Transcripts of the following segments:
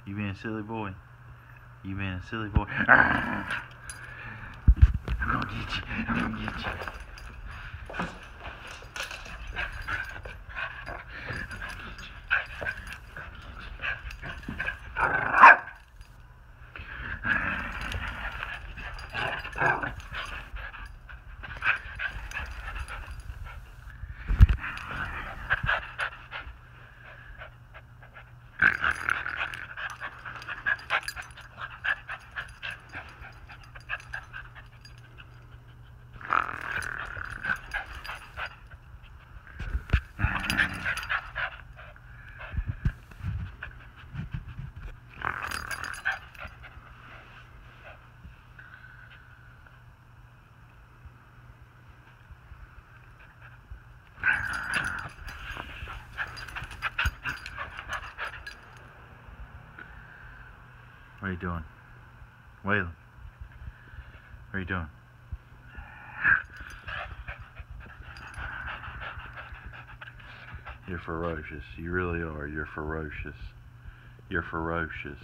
You being a silly boy. You being a silly boy. I'm gonna get you. I'm gonna get you. What are you doing? Waylon, what are you doing? You're ferocious. You really are. You're ferocious. You're ferocious.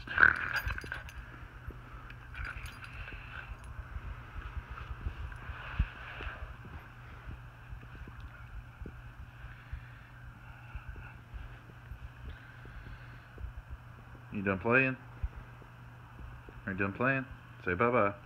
You done playing? Are you done playing? Say bye-bye.